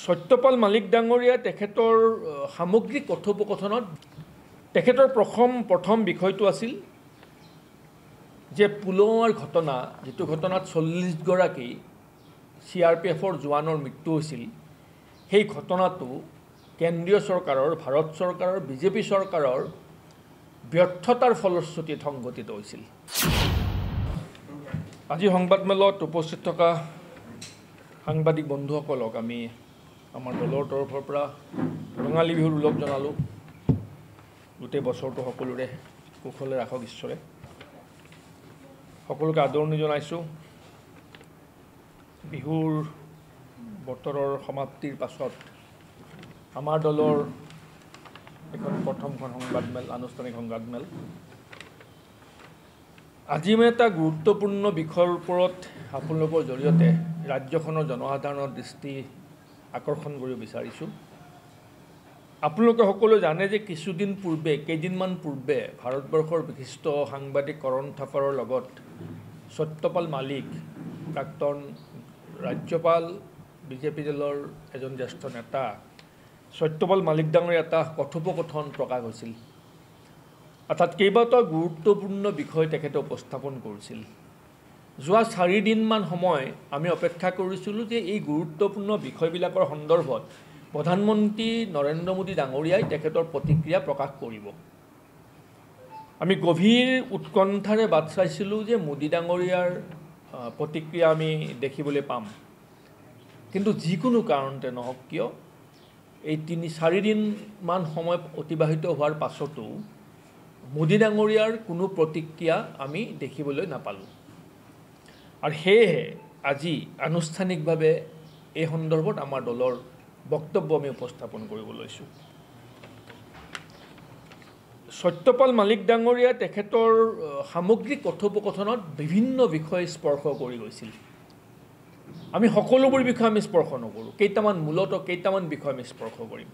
সত্যপাল মালিক ডাঙৰীয়া তেখেতৰ সামগ্ৰিক কথোপকথনত তেখেতৰ প্ৰথম বিষয়টো আছিল যে পুলৱামাৰ ঘটনা যেটো ঘটনাত 40 গৰাকী CRPFৰ জোৱানৰ মৃত্যু হৈছিল সেই ঘটনাটো কেন্দ্ৰীয় চৰকাৰৰ ভাৰত চৰকাৰৰ বিজেপি চৰকাৰৰ ব্যৰ্থতাৰ ফলশ্ৰুতিত সংঘটিত হৈছিল। আজি সংবাদমেলত উপস্থিত থকা সাংবাদিক বন্ধুসকলক আমি আমাৰ দলৰ তৰফৰ পৰা ৰঙালী বিহুৰ উলগ জনালো। গোটেই বছৰটো সকলোৰে কুশলে ৰাখক ঈশ্বৰে। সকলোকে আদৰণি জনাইছোঁ। বিহুৰ বতৰৰ সমাপ্তিৰ পাছত আমাৰ দলৰ এখন প্ৰথমখন সংবাদমেল আনুষ্ঠানিক সংবাদমেল। আজি মই এটা গুৰুত্বপূৰ্ণ বিষয়ৰ ওপৰত আপোনালোকৰ জৰিয়তে ৰাজ্যখনৰ জনসাধাৰণৰ দৃষ্টি আকৰ্ষণ কৰিব বিচাৰিছোঁ। আপোনালোকে সকলোৱে জানে যে কেইদিনমান পূৰ্বে ভাৰতবৰ্ষৰ বিশিষ্ট সাংবাদিক কৰণ থাপাৰৰ লগত সত্যপাল মালিক প্ৰাক্তন ৰাজ্যপাল বিজেপি দলৰ এজন জ্যেষ্ঠ নেতা সত্যপাল মালিক ডাঙৰীয়া এটা কথোপকথন প্ৰকাশ হৈছিল। অৰ্থাৎ কেইবাটাও গুৰুত্বপূৰ্ণ বিষয় তেখেতে উপস্থাপন কৰিছিল। যোৱা 4 দিনমান সময় আমি অপেক্ষা কৰিছিলোঁ যে এই গুৰুত্বপূৰ্ণ বিষয়বিলাকৰ সন্দৰ্ভত প্ৰধানমন্ত্ৰী নৰেন্দ্ৰ মোদী ডাঙৰীয়াই তেখেতৰ প্ৰতিক্ৰিয়া প্ৰকাশ কৰিব। আমি গভীৰ উৎকণ্ঠাৰে বাট চাইছিলোঁ যে মোদী ডাঙৰীয়াৰ প্ৰতিক্ৰিয়া আমি দেখিবলৈ পাম। কিন্তু যিকোনো কাৰণতে নহওক কিয় এই 3-4 দিনমান সময় অতিবাহিত হোৱাৰ পাছতো মোদী ডাঙৰীয়াৰ কোনো প্ৰতিক্ৰিয়া আমি দেখিবলৈ নাপালোঁ। আৰু সেয়েহে আজি আনুষ্ঠানিকভাৱে এই সন্দৰ্ভত আমাৰ দলৰ বক্তব্য আমি উপস্থাপন কৰিব লৈছোঁ। সত্যপাল মালিক ডাঙৰীয়া তেখেতৰ সামগ্ৰিক কথোপকথনত বিভিন্ন বিষয় স্পৰ্শ কৰি গৈছিল। আমি সকলোবোৰ বিষয় আমি স্পৰ্শ নকৰোঁ, কেইটামান বিষয় আমি স্পৰ্শ কৰিম।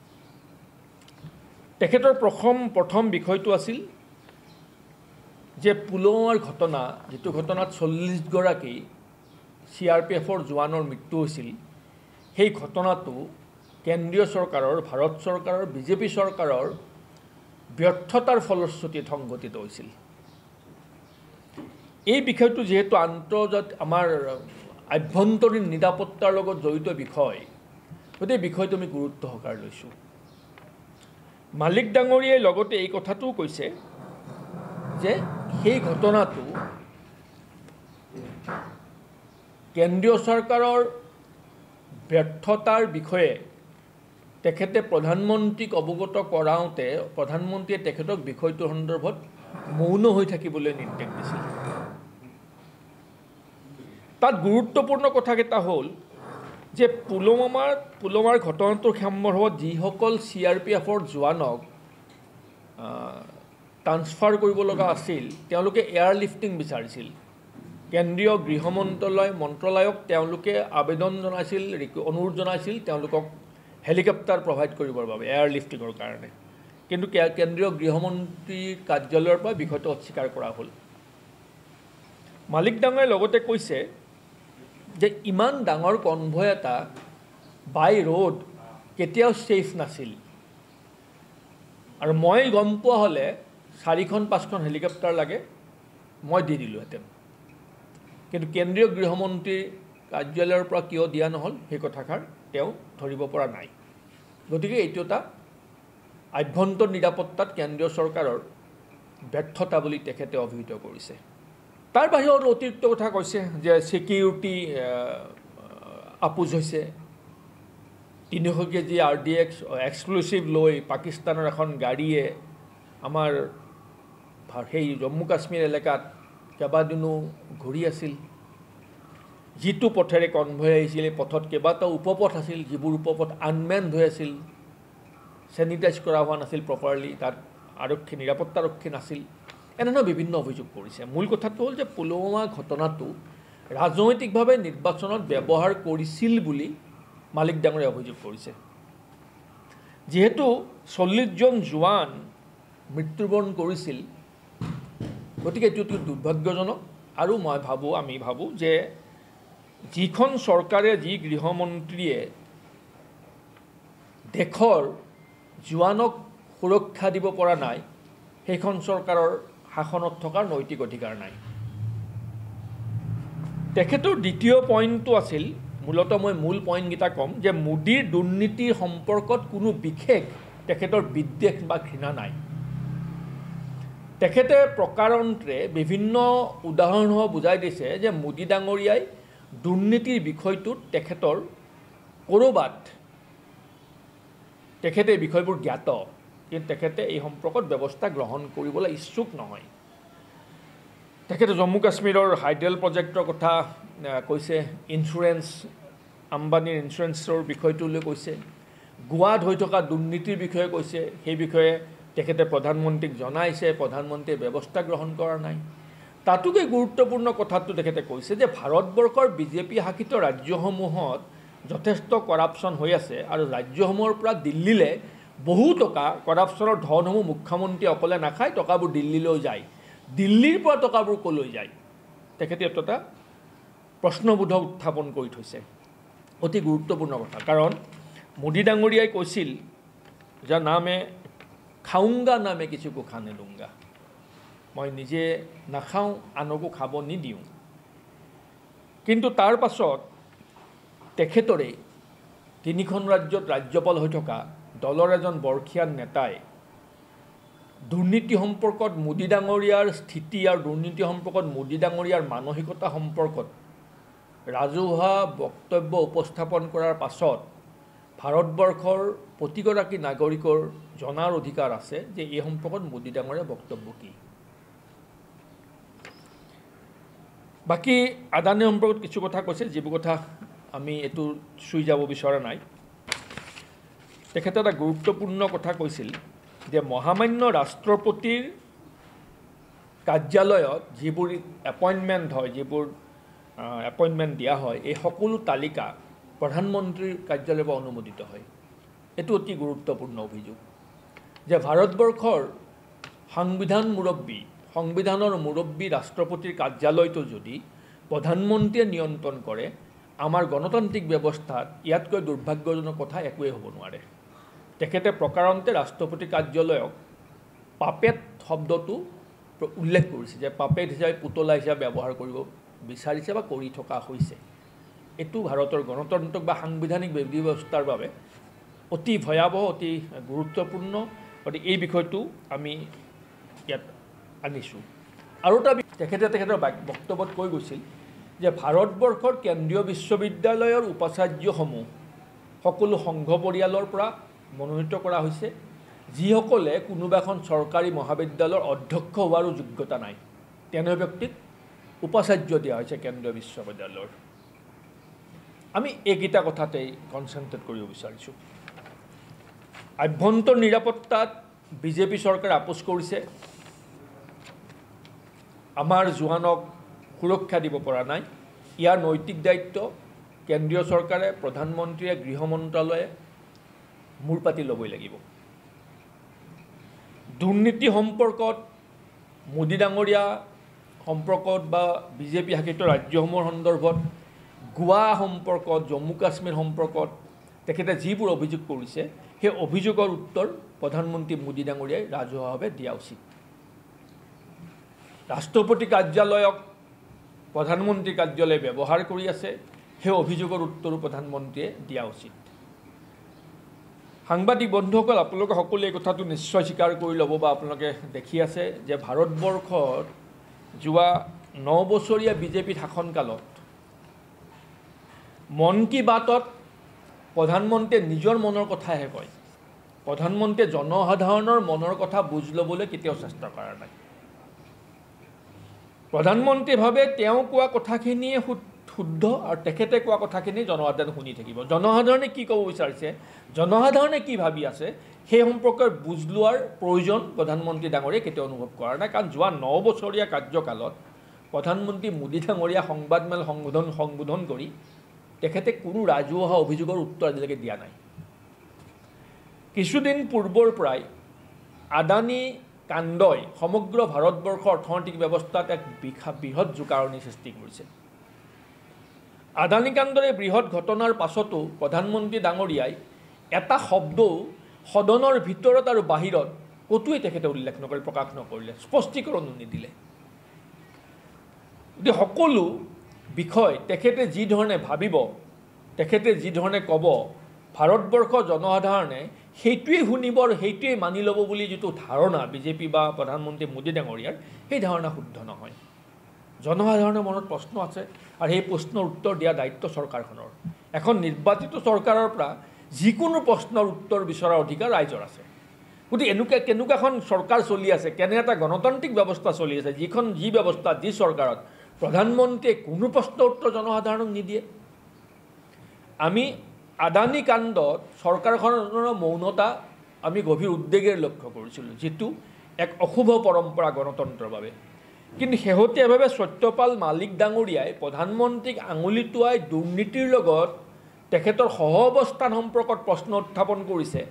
তেখেতৰ প্ৰথম বিষয়টো আছিল যে পুলৱামাৰ ঘটনা যেটো ঘটনাত 40 গৰাকী CRPFৰ জোৱানৰ মৃত্যু হৈছিল সেই ঘটনাটো কেন্দ্ৰীয় চৰকাৰৰ ভাৰত চৰকাৰৰ বিজেপি চৰকাৰৰ ব্যৰ্থতাৰ ফলশ্ৰুতিত সংঘটিত হৈছিল। এই বিষয়টো যেহেতু আমাৰ আভ্যন্তৰীণ নিৰাপত্তাৰ লগত জড়িত বিষয়, গতিকে বিষয়টো আমি গুৰুত্ব সহকাৰে লৈছোঁ। মালিক ডাঙৰীয়াই লগতে এই কথাটোও কৈছে যে সেই ঘটনাটো কেন্দ্ৰীয় চৰকাৰৰ ব্যৰ্থতাৰ বিষয়ে তেখেতে প্ৰধানমন্ত্ৰীক অৱগত কৰাওঁতে প্ৰধানমন্ত্ৰীয়ে তেখেতক বিষয়টোৰ সন্দৰ্ভত মৌন হৈ থাকিবলৈ নিৰ্দেশ দিছিল। তাত গুৰুত্বপূৰ্ণ কথাকেইটা হ'ল যে পুলৱামাৰ ঘটনাটোৰ সন্দৰ্ভত যিসকল CRPFৰ জোৱানক ট্ৰান্সফাৰ কৰিব লগা আছিল তেওঁলোকে এয়াৰলিফটিং বিচাৰিছিল। কেন্দ্ৰীয় গৃহ মন্ত্ৰালয়ক তেওঁলোকে অনুৰোধ জনাইছিল তেওঁলোকক হেলিকপ্টাৰ প্ৰভাইড কৰিবৰ বাবে এয়াৰলিফটিঙৰ কাৰণে। কিন্তু কেন্দ্ৰীয় গৃহমন্ত্ৰীৰ কাৰ্যালয়ৰ পৰা বিষয়টো অস্বীকাৰ কৰা হ'ল। মালিক ডাঙৰীয়াই লগতে কৈছে যে ইমান ডাঙৰ কনভয় এটা বাই ৰোড কেতিয়াও ছেফ নাছিল আৰু মই গম পোৱা হ'লে 4-5খন হেলিকপ্টাৰ লাগে মই দি দিলোঁহেঁতেন। কিন্তু কেন্দ্ৰীয় গৃহমন্ত্ৰীৰ কাৰ্যালয়ৰ পৰা কিয় দিয়া নহ'ল সেই কথাষাৰ তেওঁ ধৰিব পৰা নাই। গতিকে এইটো এটা আভ্যন্তৰীণ নিৰাপত্তাত কেন্দ্ৰীয় চৰকাৰৰ ব্যৰ্থতা বুলি তেখেতে অভিহিত কৰিছে। তাৰ বাহিৰত অতিৰিক্ত কথা কৈছে যে ছিকিউৰিটি আপোচ হৈছে। 300 কেজি RDX এক্সক্লুচিভ লৈ পাকিস্তানৰ এখন গাড়ীয়ে আমাৰ সেই জম্মু কাশ্মীৰ এলেকাত কেইবাদিনো ঘূৰি আছিল। যিটো পথেৰে কনভয় আহিছিল এই পথত কেইবাটাও উপপথ আছিল, যিবোৰ উপপথ আনমেণ্ড হৈ আছিল, চেনিটাইজ কৰা হোৱা নাছিল প্ৰপাৰলি, তাত নিৰাপত্তাৰক্ষী নাছিল। এনেধৰণৰ বিভিন্ন অভিযোগ কৰিছে। মূল কথাটো হ'ল যে পুলৱামা ঘটনাটো ৰাজনৈতিকভাৱে নিৰ্বাচনত ব্যৱহাৰ কৰিছিল বুলি মালিক ডাঙৰীয়াই অভিযোগ কৰিছে। যিহেতু 40জন জোৱান মৃত্যুবৰণ কৰিছিল, গতিকে এইটো অতি দুৰ্ভাগ্যজনক। আৰু আমি ভাবোঁ যে যিখন চৰকাৰে যি গৃহমন্ত্ৰীয়ে দেশৰ জোৱানক সুৰক্ষা দিব পৰা নাই সেইখন চৰকাৰৰ শাসনত থকাৰ নৈতিক অধিকাৰ নাই। তেখেতৰ দ্বিতীয় পইণ্টটো আছিল, মূলতঃ মই মূল পইণ্টকেইটা ক'ম, যে মোদীৰ দুৰ্নীতিৰ সম্পৰ্কত কোনো বিশেষ তেখেতৰ বিদ্বেষ বা ঘৃণা নাই। তেখেতে প্ৰকাৰান্তৰে বিভিন্ন উদাহৰণসহ বুজাই দিছে যে মোদী ডাঙৰীয়াই দুৰ্নীতিৰ বিষয়টোত তেখেতৰ ক'ৰবাত তেখেতে এই বিষয়বোৰ জ্ঞাত, কিন্তু তেখেতে এই সম্পৰ্কত ব্যৱস্থা গ্ৰহণ কৰিবলৈ ইচ্ছুক নহয়। তেখেতে জম্মু কাশ্মীৰৰ হাইডেল প্ৰজেক্টৰ কথা কৈছে, ইঞ্চুৰেঞ্চ, আম্বানীৰ ইঞ্চুৰেঞ্চৰ বিষয়টোলৈ কৈছে, গোৱাত হৈ থকা দুৰ্নীতিৰ বিষয়ে কৈছে, সেই বিষয়ে তেখেতে প্ৰধানমন্ত্ৰীক জনাইছে, প্ৰধানমন্ত্ৰীয়ে ব্যৱস্থা গ্ৰহণ কৰা নাই। তাতোকৈ গুৰুত্বপূৰ্ণ কথাটো তেখেতে কৈছে যে ভাৰতবৰ্ষৰ বিজেপি শাসিত ৰাজ্যসমূহত যথেষ্ট কৰাপশ্যন হৈ আছে আৰু ৰাজ্যসমূহৰ পৰা দিল্লীলৈ বহু টকা কৰাপশ্যনৰ ধনসমূহ মুখ্যমন্ত্ৰীয়ে অকলে নাখায়, টকাবোৰ দিল্লীলৈ যায়। দিল্লীৰ পৰা টকাবোৰ ক'লৈ যায়? তেখেতে এটা প্ৰশ্নবোধক উত্থাপন কৰি থৈছে, অতি গুৰুত্বপূৰ্ণ কথা। কাৰণ মোদী ডাঙৰীয়াই কৈছিল যে নামে খাউংগা নামে কিছু কো খানে দুংগা, মই নিজে নাখাওঁ, আনকো খাব নিদিওঁ। কিন্তু তাৰ পাছত তেখেতৰে তিনিখন ৰাজ্যত ৰাজ্যপাল হৈ থকা দলৰ এজন বৰ্ষীয়ান নেতাই দুৰ্নীতি সম্পৰ্কত মোদী ডাঙৰীয়াৰ স্থিতি আৰু দুৰ্নীতি সম্পৰ্কত মোদী ডাঙৰীয়াৰ মানসিকতা সম্পৰ্কত ৰাজহুৱা বক্তব্য উপস্থাপন কৰাৰ পাছত ভাৰতবৰ্ষৰ প্ৰতিগৰাকী নাগৰিকৰ জনাৰ অধিকাৰ আছে যে এই সম্পৰ্কত মোদী ডাঙৰীয়াৰ বক্তব্য কি। বাকী আদানী সম্পৰ্কত কিছু কথা কৈছে, যিবোৰ কথা আমি এইটো চুই যাব বিচৰা নাই। তেখেতে এটা গুৰুত্বপূৰ্ণ কথা কৈছিল যে মহামান্য ৰাষ্ট্ৰপতিৰ কাৰ্যালয়ত যিবোৰ এপইণ্টমেণ্ট হয়, যিবোৰ এপইণ্টমেণ্ট দিয়া হয়, এই সকলো তালিকা প্ৰধানমন্ত্ৰীৰ কাৰ্যালয়ৰ পৰা অনুমোদিত হয়। এইটো অতি গুৰুত্বপূৰ্ণ অভিযোগ যে ভাৰতবৰ্ষৰ সংবিধানৰ মুৰব্বী ৰাষ্ট্ৰপতিৰ কাৰ্যালয়টো যদি প্ৰধানমন্ত্ৰীয়ে নিয়ন্ত্ৰণ কৰে, আমাৰ গণতান্ত্ৰিক ব্যৱস্থাত ইয়াতকৈ দুৰ্ভাগ্যজনক কথা একোৱেই হ'ব নোৱাৰে। তেখেতে প্ৰকাৰান্তে ৰাষ্ট্ৰপতি কাৰ্যালয়ক পাপেট শব্দটো উল্লেখ কৰিছে, যে পাপেট হিচাপে পুতলা হিচাপে ব্যৱহাৰ কৰিব বিচাৰিছে বা কৰি থকা হৈছে। এইটো ভাৰতৰ গণতন্ত্ৰক বা সাংবিধানিক বিধি ব্যৱস্থাৰ বাবে অতি ভয়াৱহ, অতি গুৰুত্বপূৰ্ণ। গতিকে এই বিষয়টো আমি ইয়াত আনিছোঁ। আৰু এটা তেখেতৰ বক্তব্যত কৈ গৈছিল যে ভাৰতবৰ্ষৰ কেন্দ্ৰীয় বিশ্ববিদ্যালয়ৰ উপাচাৰ্যসমূহ সকলো সংঘ পৰিয়ালৰ পৰা মনোনীত কৰা হৈছে, যিসকলে কোনোবা এখন চৰকাৰী মহাবিদ্যালয়ৰ অধ্যক্ষ হোৱাৰো যোগ্যতা নাই, তেনে ব্যক্তিক উপাচাৰ্য দিয়া হৈছে কেন্দ্ৰীয় বিশ্ববিদ্যালয়ৰ। আমি এইকেইটা কথাতেই কনচেনট্ৰেট কৰিব বিচাৰিছোঁ। আভ্যন্তৰ নিৰাপত্তাত বিজেপি চৰকাৰে আপোচ কৰিছে, আমাৰ জোৱানক সুৰক্ষা দিব পৰা নাই। ইয়াৰ নৈতিক দায়িত্ব কেন্দ্ৰীয় চৰকাৰে, প্ৰধানমন্ত্ৰীয়ে, গৃহ মন্ত্ৰালয়ে মূৰ পাতি ল'বই লাগিব। দুৰ্নীতি সম্পৰ্কত মোদী ডাঙৰীয়া সম্পৰ্কত বা বিজেপি শাসিত ৰাজ্যসমূহৰ সন্দৰ্ভত, গোৱা সম্পৰ্কত, জম্মু কাশ্মীৰ সম্পৰ্কত তেখেতে যিবোৰ অভিযোগ কৰিছে, সেই অভিযোগৰ উত্তৰ প্ৰধানমন্ত্ৰী মোদী ডাঙৰীয়াই ৰাজহুৱাভাৱে দিয়া উচিত। ৰাষ্ট্ৰপতি কাৰ্যালয়ক প্ৰধানমন্ত্ৰী কাৰ্যালয়ে ব্যৱহাৰ কৰি আছে, সেই অভিযোগৰ উত্তৰো প্ৰধানমন্ত্ৰীয়ে দিয়া উচিত। সাংবাদিক বন্ধুসকল, আপোনালোকে সকলোৱে এই কথাটো নিশ্চয় স্বীকাৰ কৰি ল'ব বা আপোনালোকে দেখি আছে যে ভাৰতবৰ্ষত যোৱা 9 বছৰীয়া বিজেপি শাসনকালত মন কী বাতত প্ৰধানমন্ত্ৰীয়ে নিজৰ মনৰ কথাহে কয়। প্ৰধানমন্ত্ৰীয়ে জনসাধাৰণৰ মনৰ কথা বুজ ল'বলৈ কেতিয়াও চেষ্টা কৰা নাই। প্ৰধানমন্ত্ৰীয়ে ভাবে তেওঁ কোৱা কথাখিনিয়ে শুদ্ধ আৰু তেখেতে কোৱা কথাখিনি জনসাধাৰণে শুনি থাকিব। জনসাধাৰণে কি ক'ব বিচাৰিছে, জনসাধাৰণে কি ভাবি আছে, সেই সম্পৰ্কে বুজ লোৱাৰ প্ৰয়োজন প্ৰধানমন্ত্ৰী ডাঙৰীয়াই কেতিয়াও অনুভৱ কৰা নাই। কাৰণ যোৱা 9 বছৰীয়া কাৰ্যকালত প্ৰধানমন্ত্ৰী মোদী ডাঙৰীয়া সংবাদমেল সম্বোধন কৰি তেখেতে কোনো ৰাজহুৱা অভিযোগৰ উত্তৰ আজিলৈকে দিয়া নাই। কিছুদিন পূৰ্বৰ পৰাই আদানী কাণ্ডই সমগ্ৰ ভাৰতবৰ্ষৰ অৰ্থনৈতিক ব্যৱস্থাত এক বৃহৎ জোকাৰণি সৃষ্টি কৰিছে। আদানী কাণ্ডৰ এই বৃহৎ ঘটনাৰ পাছতো প্ৰধানমন্ত্ৰী ডাঙৰীয়াই এটা শব্দও সদনৰ ভিতৰত আৰু বাহিৰত কতোৱে তেখেতে উল্লেখ নকৰে, প্ৰকাশ নকৰিলে, স্পষ্টীকৰণো নিদিলে। গতিকে সকলো বিষয় তেখেতে যি ধৰণে ভাবিব, তেখেতে যি ধৰণে ক'ব, ভাৰতবৰ্ষৰ জনসাধাৰণে সেইটোৱেই শুনিব আৰু সেইটোৱেই মানি ল'ব বুলি যিটো ধাৰণা বিজেপি বা প্ৰধানমন্ত্ৰী মোদী ডাঙৰীয়াৰ, সেই ধাৰণা শুদ্ধ নহয়। জনসাধাৰণৰ মনত প্ৰশ্ন আছে আৰু সেই প্ৰশ্নৰ উত্তৰ দিয়া দায়িত্ব চৰকাৰখনৰ। এখন নিৰ্বাচিত চৰকাৰৰ পৰা যিকোনো প্ৰশ্নৰ উত্তৰ বিচৰাৰ অধিকাৰ ৰাইজৰ আছে। গতিকে কেনেকুৱাখন চৰকাৰ চলি আছে, কেনে এটা গণতান্ত্ৰিক ব্যৱস্থা চলি আছে, যি ব্যৱস্থা, যি চৰকাৰত প্ৰধানমন্ত্ৰীয়ে কোনো প্ৰশ্নৰ উত্তৰ জনসাধাৰণক নিদিয়ে। আমি আদানী কাণ্ডত চৰকাৰখনৰ মৌনতা আমি গভীৰ উদ্বেগেৰে লক্ষ্য কৰিছিলোঁ, যিটো এক অশুভ পৰম্পৰা গণতন্ত্ৰৰ বাবে। কিন্তু শেহতীয়াভাৱে সত্যপাল মালিক ডাঙৰীয়াই প্ৰধানমন্ত্ৰীক আঙুলি টোৱাই দুৰ্নীতিৰ লগত তেখেতৰ সহ অৱস্থান সম্পৰ্কত প্ৰশ্ন উত্থাপন কৰিছে।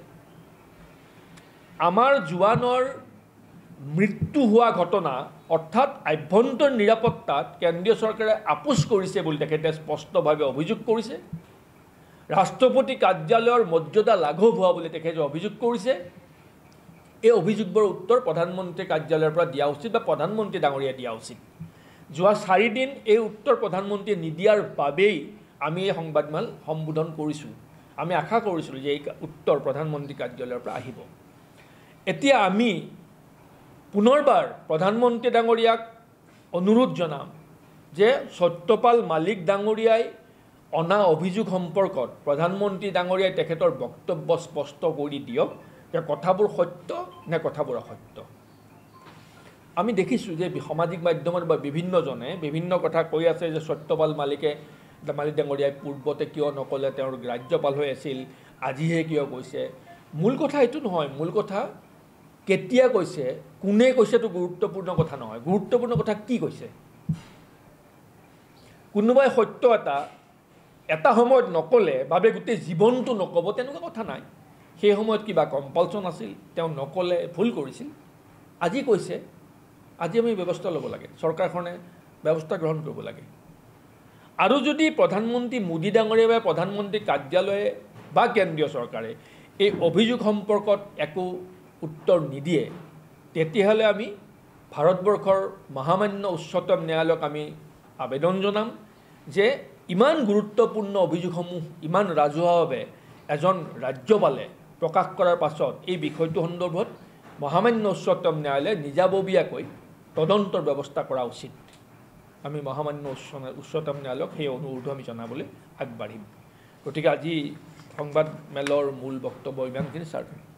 আমাৰ জোৱানৰ মৃত্যু হোৱা ঘটনা অৰ্থাৎ আভ্যন্তৰীণ নিৰাপত্তাত কেন্দ্ৰীয় চৰকাৰে আপোচ কৰিছে বুলি তেখেতে স্পষ্টভাৱে অভিযোগ কৰিছে। ৰাষ্ট্ৰপতি কাৰ্যালয়ৰ মৰ্যাদা লাঘৱ হোৱা বুলি তেখেতে অভিযোগ কৰিছে। এই অভিযোগবোৰৰ উত্তৰ প্ৰধানমন্ত্ৰী কাৰ্যালয়ৰ পৰা দিয়া উচিত বা প্ৰধানমন্ত্ৰী ডাঙৰীয়াই দিয়া উচিত। যোৱা 4 দিন এই উত্তৰ প্ৰধানমন্ত্ৰীয়ে নিদিয়াৰ বাবেই আমি এই সংবাদমেল সম্বোধন কৰিছোঁ। আমি আশা কৰিছিলোঁ যে এই উত্তৰ প্ৰধানমন্ত্ৰী কাৰ্যালয়ৰ পৰা আহিব। এতিয়া আমি পুনৰবাৰ প্ৰধানমন্ত্ৰী ডাঙৰীয়াক অনুৰোধ জনাম যে সত্যপাল মালিক ডাঙৰীয়াই অনা অভিযোগ সম্পৰ্কত প্ৰধানমন্ত্ৰী ডাঙৰীয়াই তেখেতৰ বক্তব্য স্পষ্ট কৰি দিয়ক যে কথাবোৰ সত্য নে কথাবোৰ অসত্য। আমি দেখিছোঁ যে সামাজিক মাধ্যমত বা বিভিন্নজনে বিভিন্ন কথা কৈ আছে যে সত্যপাল মালিক ডাঙৰীয়াই পূৰ্বতে কিয় নক'লে, তেওঁৰ ৰাজ্যপাল হৈ আছিল, আজিহে কিয় কৈছে। মূল কথা এইটো নহয়, মূল কথা কেতিয়া কৈছে, কোনে কৈছেতো গুৰুত্বপূৰ্ণ কথা নহয়। গুৰুত্বপূৰ্ণ কথা কি কৈছে। কোনোবাই সত্য এটা সময়ত নক'লে বাবে গোটেই জীৱনটো নক'ব তেনেকুৱা কথা নাই। সেই সময়ত কিবা কম্পালচন আছিল, তেওঁ নক'লে, ভুল কৰিছিল, আজি কৈছে, আজি আমি ব্যৱস্থা ল'ব লাগে, চৰকাৰখনে ব্যৱস্থা গ্ৰহণ কৰিব লাগে। আৰু যদি প্ৰধানমন্ত্ৰী মোদী ডাঙৰীয়া বা প্ৰধানমন্ত্ৰী কাৰ্যালয়ে বা কেন্দ্ৰীয় চৰকাৰে এই অভিযোগ সম্পৰ্কত একো উত্তৰ নিদিয়ে, তেতিয়াহ'লে আমি ভাৰতবৰ্ষৰ মহামান্য উচ্চতম ন্যায়ালয়ক আমি আবেদন জনাম যে ইমান গুৰুত্বপূৰ্ণ অভিযোগসমূহ ইমান ৰাজহুৱাভাৱে এজন ৰাজ্যপালে প্ৰকাশ কৰাৰ পাছত এই বিষয়টো সন্দৰ্ভত মহামান্য উচ্চতম ন্যায়ালয়ে নিজাববীয়াকৈ তদন্তৰ ব্যৱস্থা কৰা উচিত। আমি মহামান্য উচ্চতম ন্যায়ালয়ক সেই অনুৰোধ আমি জনাবলৈ আগবাঢ়িম। গতিকে আজি সংবাদমেলৰ মূল বক্তব্য ইমানখিনি ছাৰ।